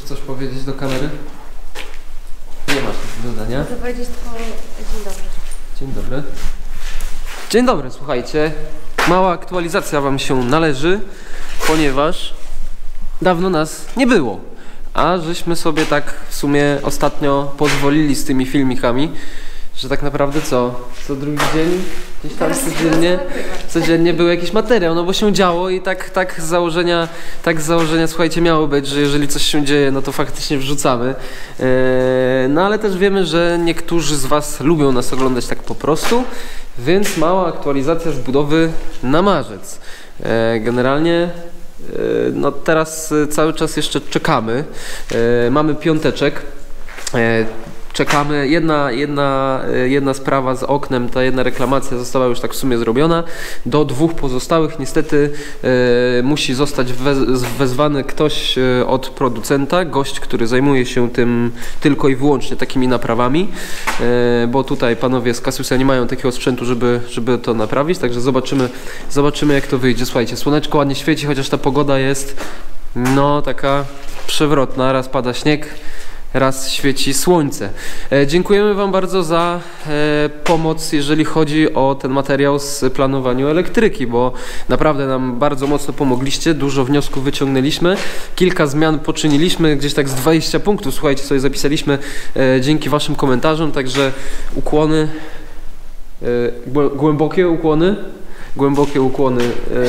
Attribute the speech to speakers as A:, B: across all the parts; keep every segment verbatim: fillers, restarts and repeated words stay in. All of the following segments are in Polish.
A: coś powiedzieć do kamery? Nie masz nic do dodania?
B: Chcę powiedzieć tylko dzień dobry.
A: Dzień dobry. Dzień dobry, słuchajcie. Mała aktualizacja wam się należy, ponieważ dawno nas nie było. A żeśmy sobie tak w sumie ostatnio pozwolili z tymi filmikami, że tak naprawdę co? Co drugi dzień? Gdzieś tam codziennie, codziennie był jakiś materiał, no bo się działo i tak, tak z założenia, tak z założenia, słuchajcie, miało być, że jeżeli coś się dzieje, no to faktycznie wrzucamy. Eee, no ale też wiemy, że niektórzy z was lubią nas oglądać tak po prostu, więc mała aktualizacja z budowy na marzec. Eee, generalnie no teraz cały czas jeszcze czekamy, e, mamy piąteczek, e, czekamy, jedna, jedna, jedna sprawa z oknem, ta jedna reklamacja została już tak w sumie zrobiona, do dwóch pozostałych niestety e, musi zostać wez, wezwany ktoś od producenta, gość, który zajmuje się tym tylko i wyłącznie takimi naprawami, e, bo tutaj panowie z Casusa nie mają takiego sprzętu, żeby, żeby to naprawić, także zobaczymy, zobaczymy jak to wyjdzie. Słuchajcie, słoneczko ładnie świeci, chociaż ta pogoda jest no taka przewrotna, raz pada śnieg, raz świeci słońce. E, dziękujemy wam bardzo za e, pomoc, jeżeli chodzi o ten materiał z planowaniu elektryki, bo naprawdę nam bardzo mocno pomogliście, dużo wniosków wyciągnęliśmy, kilka zmian poczyniliśmy, gdzieś tak z dwudziestu punktów, słuchajcie, sobie zapisaliśmy e, dzięki waszym komentarzom, także ukłony, e, głębokie ukłony, głębokie ukłony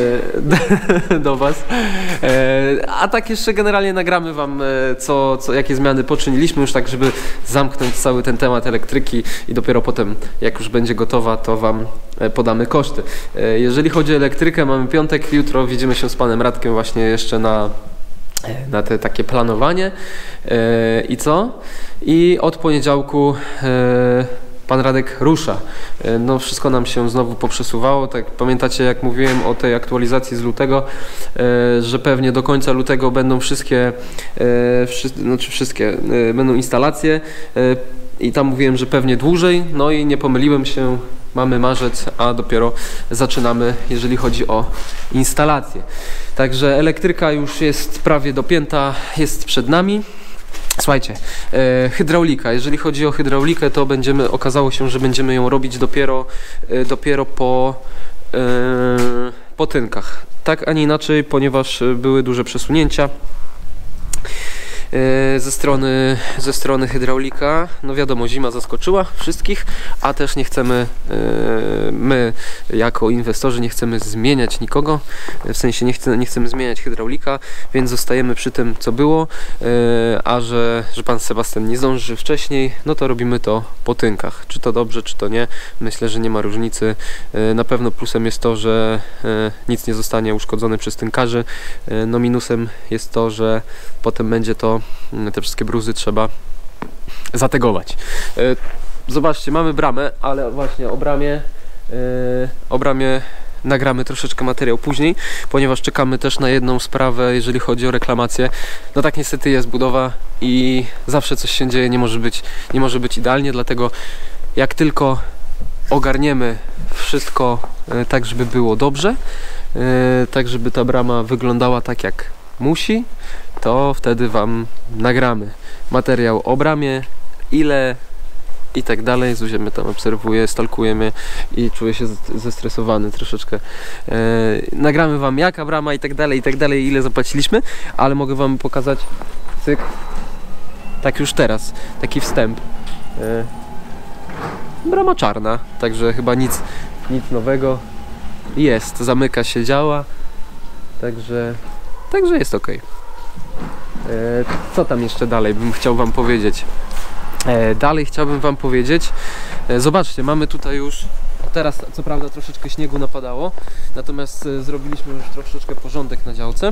A: e, do was. E, a tak jeszcze generalnie nagramy wam, e, co, co, jakie zmiany poczyniliśmy już tak, żeby zamknąć cały ten temat elektryki i dopiero potem, jak już będzie gotowa, to wam e, podamy koszty. E, jeżeli chodzi o elektrykę, mamy piątek, jutro widzimy się z panem Radkiem właśnie jeszcze na na te takie planowanie. E, i co? I od poniedziałku e, pan Radek rusza. No wszystko nam się znowu poprzesuwało. Tak pamiętacie, jak mówiłem o tej aktualizacji z lutego, że pewnie do końca lutego będą wszystkie, wszy, znaczy wszystkie, będą instalacje i tam mówiłem, że pewnie dłużej. No i nie pomyliłem się. Mamy marzec, a dopiero zaczynamy, jeżeli chodzi o instalację. Także elektryka już jest prawie dopięta, jest przed nami. Słuchajcie, e, hydraulika. Jeżeli chodzi o hydraulikę, to będziemy, okazało się, że będziemy ją robić dopiero, e, dopiero po e, po tynkach. Tak, a nie inaczej, ponieważ były duże przesunięcia ze strony, ze strony hydraulika. No wiadomo, zima zaskoczyła wszystkich, a też nie chcemy, my jako inwestorzy nie chcemy zmieniać nikogo, w sensie nie, chce, nie chcemy zmieniać hydraulika, więc zostajemy przy tym, co było, a że, że pan Sebastian nie zdąży wcześniej, no to robimy to po tynkach. Czy to dobrze, czy to nie, myślę, że nie ma różnicy. Na pewno plusem jest to, że nic nie zostanie uszkodzone przez tynkarzy, no minusem jest to, że potem będzie to, te wszystkie bruzy trzeba zategować. Zobaczcie, mamy bramę, ale właśnie o bramie, o bramie nagramy troszeczkę materiał później, ponieważ czekamy też na jedną sprawę, jeżeli chodzi o reklamację. No tak niestety jest budowa i zawsze coś się dzieje, nie może być, nie może być idealnie, dlatego jak tylko ogarniemy wszystko tak, żeby było dobrze, tak żeby ta brama wyglądała tak jak musi, to wtedy wam nagramy materiał o bramie, ile i tak dalej. Zuzia mnie tam obserwuje, stalkujemy i czuję się zestresowany troszeczkę. E, nagramy wam jaka brama i tak dalej, i tak dalej, ile zapłaciliśmy, ale mogę wam pokazać, cyk, tak już teraz, taki wstęp. E, brama czarna, także chyba nic, nic nowego. Jest, zamyka się, działa, także, także jest ok. Co tam jeszcze dalej bym chciał wam powiedzieć? Dalej chciałbym wam powiedzieć, zobaczcie, mamy tutaj już, teraz co prawda troszeczkę śniegu napadało, natomiast zrobiliśmy już troszeczkę porządek na działce,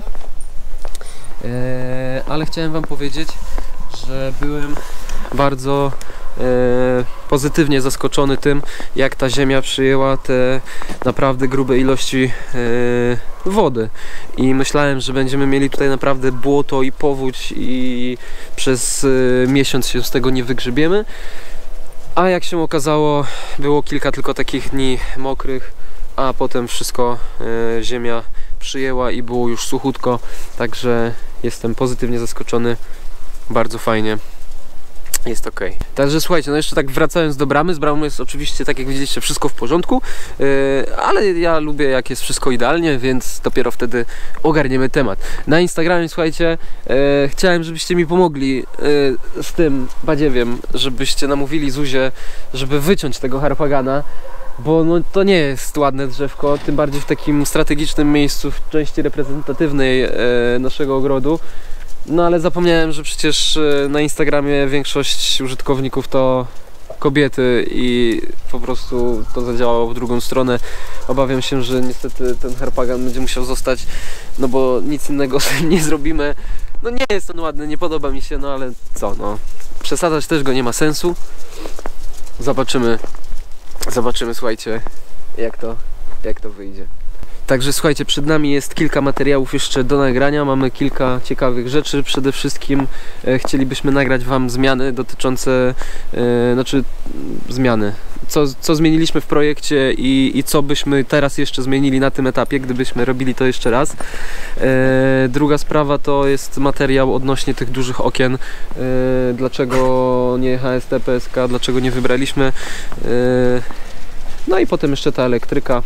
A: ale chciałem wam powiedzieć, że byłem bardzo pozytywnie zaskoczony tym, jak ta ziemia przyjęła te naprawdę grube ilości wody i myślałem, że będziemy mieli tutaj naprawdę błoto i powódź i przez miesiąc się z tego nie wygrzebiemy, a jak się okazało, było kilka tylko takich dni mokrych, a potem wszystko ziemia przyjęła i było już suchutko, także jestem pozytywnie zaskoczony bardzo fajnie. Jest ok. Także słuchajcie, no jeszcze tak wracając do bramy, z bramą jest oczywiście, tak jak widzieliście, wszystko w porządku, yy, ale ja lubię jak jest wszystko idealnie, więc dopiero wtedy ogarniemy temat. Na Instagramie, słuchajcie, yy, chciałem, żebyście mi pomogli yy, z tym badziewiem, żebyście namówili Zuzię, żeby wyciąć tego harpagana, bo no, to nie jest ładne drzewko, tym bardziej w takim strategicznym miejscu, w części reprezentatywnej yy, naszego ogrodu. No ale zapomniałem, że przecież na Instagramie większość użytkowników to kobiety i po prostu to zadziałało w drugą stronę. Obawiam się, że niestety ten harpagan będzie musiał zostać, no bo nic innego nie zrobimy. No nie jest on ładny, nie podoba mi się, no ale co, no. Przesadzać też go nie ma sensu. Zobaczymy, zobaczymy, słuchajcie, jak to, jak to wyjdzie. Także słuchajcie, przed nami jest kilka materiałów jeszcze do nagrania, mamy kilka ciekawych rzeczy. Przede wszystkim e, chcielibyśmy nagrać Wam zmiany dotyczące, e, znaczy zmiany, co, co zmieniliśmy w projekcie i, i co byśmy teraz jeszcze zmienili na tym etapie, gdybyśmy robili to jeszcze raz. E, druga sprawa to jest materiał odnośnie tych dużych okien, e, dlaczego nie H S T P S K, dlaczego nie wybraliśmy. E, no i potem jeszcze ta elektryka.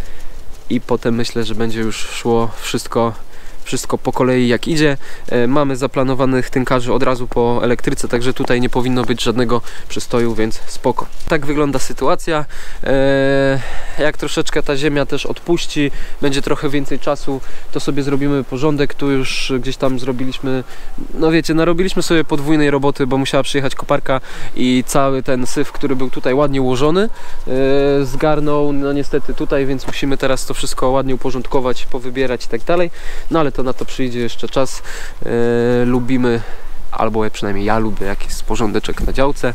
A: I potem myślę, że będzie już szło wszystko, wszystko po kolei jak idzie. E, mamy zaplanowanych tynkarzy od razu po elektryce, także tutaj nie powinno być żadnego przystoju, więc spoko. Tak wygląda sytuacja. E, jak troszeczkę ta ziemia też odpuści, będzie trochę więcej czasu, to sobie zrobimy porządek. Tu już gdzieś tam zrobiliśmy, no wiecie, narobiliśmy sobie podwójnej roboty, bo musiała przyjechać koparka i cały ten syf, który był tutaj ładnie ułożony, e, zgarnął, no niestety tutaj, więc musimy teraz to wszystko ładnie uporządkować, powybierać i tak dalej. No ale to na to przyjdzie jeszcze czas. E, lubimy, albo przynajmniej ja lubię, jak jest porządeczek na działce.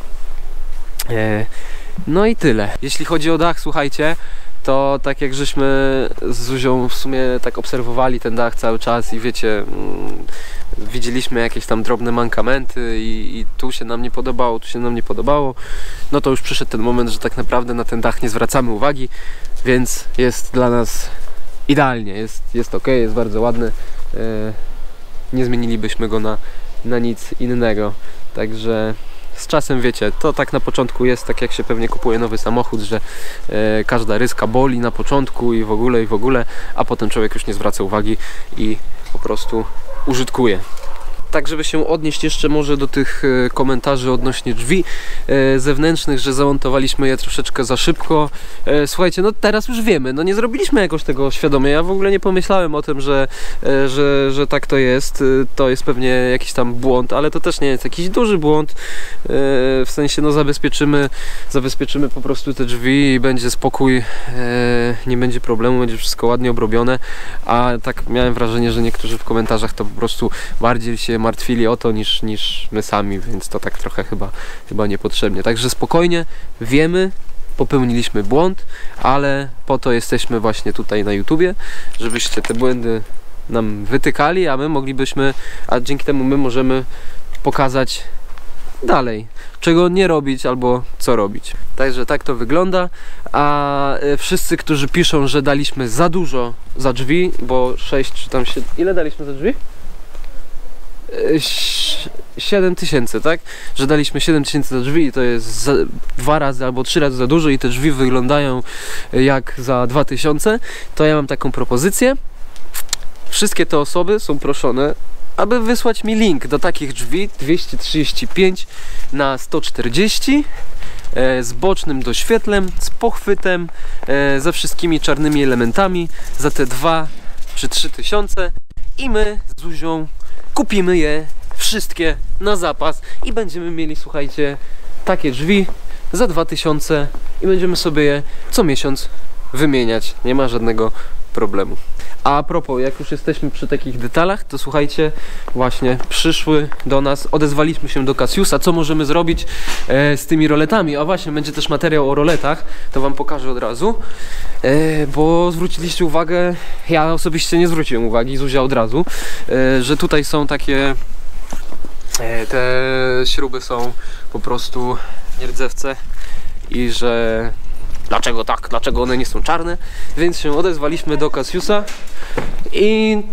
A: E, no i tyle. Jeśli chodzi o dach, słuchajcie, to tak jak żeśmy z Zuzią w sumie tak obserwowali ten dach cały czas i wiecie, mm, widzieliśmy jakieś tam drobne mankamenty i, i tu się nam nie podobało, tu się nam nie podobało, no to już przyszedł ten moment, że tak naprawdę na ten dach nie zwracamy uwagi, więc jest dla nas idealnie, jest, jest ok, jest bardzo ładny, e, nie zmienilibyśmy go na, na nic innego, także z czasem wiecie, to tak na początku jest tak jak się pewnie kupuje nowy samochód, że e, każda ryska boli na początku i w ogóle i w ogóle, a potem człowiek już nie zwraca uwagi i po prostu użytkuje. Tak, żeby się odnieść jeszcze może do tych e, komentarzy odnośnie drzwi e, zewnętrznych, że zamontowaliśmy je troszeczkę za szybko. E, słuchajcie, no teraz już wiemy, no nie zrobiliśmy jakoś tego świadomie. Ja w ogóle nie pomyślałem o tym, że, e, że, że tak to jest. E, to jest pewnie jakiś tam błąd, ale to też nie jest jakiś duży błąd. E, w sensie, no zabezpieczymy, zabezpieczymy po prostu te drzwi i będzie spokój, e, nie będzie problemu, będzie wszystko ładnie obrobione. A tak miałem wrażenie, że niektórzy w komentarzach to po prostu bardziej się martwili o to niż, niż my sami, więc to tak trochę chyba, chyba niepotrzebnie. Także spokojnie, wiemy, popełniliśmy błąd, ale po to jesteśmy właśnie tutaj na YouTubie, żebyście te błędy nam wytykali, a my moglibyśmy, a dzięki temu my możemy pokazać dalej, czego nie robić albo co robić. Także tak to wygląda, a wszyscy, którzy piszą, że daliśmy za dużo za drzwi, bo sześć czy tam się... Ile daliśmy za drzwi? siedem tysięcy, tak? Że daliśmy siedem tysięcy za drzwi i to jest za, dwa razy albo trzy razy za dużo i te drzwi wyglądają jak za dwa tysiące, to ja mam taką propozycję. Wszystkie te osoby są proszone, aby wysłać mi link do takich drzwi dwieście trzydzieści pięć na sto czterdzieści e, z bocznym doświetlem, z pochwytem, e, ze wszystkimi czarnymi elementami za te dwa czy trzy tysiące i my z Zuzią kupimy je wszystkie na zapas i będziemy mieli, słuchajcie, takie drzwi za dwa tysiące i będziemy sobie je co miesiąc wymieniać. Nie ma żadnego problemu. A propos, jak już jesteśmy przy takich detalach, to słuchajcie, właśnie przyszły do nas, odezwaliśmy się do Cassiusa, co możemy zrobić e, z tymi roletami. A właśnie, będzie też materiał o roletach, to wam pokażę od razu, e, bo zwróciliście uwagę, ja osobiście nie zwróciłem uwagi, Zuzia od razu, e, że tutaj są takie, e, te śruby są po prostu nierdzewce i że dlaczego tak, dlaczego one nie są czarne, więc się odezwaliśmy do Cassiusa i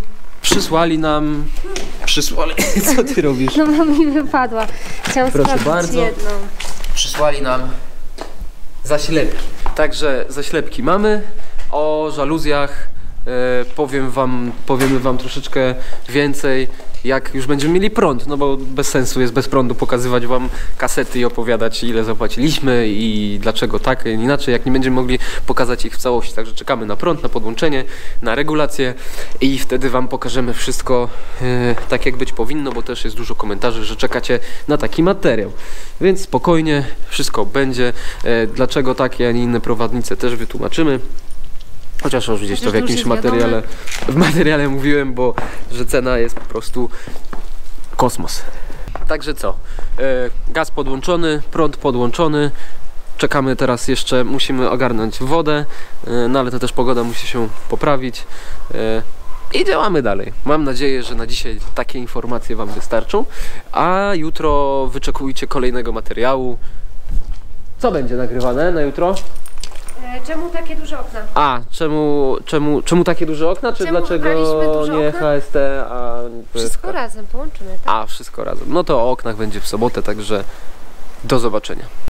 A: przysłali nam... Przysłali... Co ty robisz?
B: No bo mi wypadła. Chciałam
A: Proszę
B: sprawdzić
A: bardzo.
B: jedną.
A: Przysłali nam zaślepki. Także zaślepki mamy. O żaluzjach e, powiem wam, powiemy wam troszeczkę więcej, jak już będziemy mieli prąd, no bo bez sensu jest bez prądu pokazywać wam kasety i opowiadać, ile zapłaciliśmy i dlaczego tak, inaczej, jak nie będziemy mogli pokazać ich w całości. Także czekamy na prąd, na podłączenie, na regulację i wtedy wam pokażemy wszystko e, tak, jak być powinno, bo też jest dużo komentarzy, że czekacie na taki materiał. Więc spokojnie, wszystko będzie. E, dlaczego takie, a nie inne prowadnice też wytłumaczymy. Chociaż już gdzieś to w
B: Chociaż to już
A: jakimś
B: jest
A: materiale, w materiale mówiłem, bo że cena jest po prostu kosmos. Także co? E, gaz podłączony, prąd podłączony. Czekamy teraz jeszcze, musimy ogarnąć wodę, e, no ale to też pogoda musi się poprawić. E, I działamy dalej. Mam nadzieję, że na dzisiaj takie informacje wam wystarczą, a jutro wyczekujcie kolejnego materiału. Co będzie nagrywane na jutro?
B: E, czemu takie duże okna?
A: A, czemu, czemu, czemu takie duże okna, czy
B: Czemu wybraliśmy
A: dlaczego
B: duże
A: nie
B: okna?
A: H S T, a...
B: Wszystko razem połączymy, tak?
A: A, wszystko razem. No to o oknach będzie w sobotę, także do zobaczenia.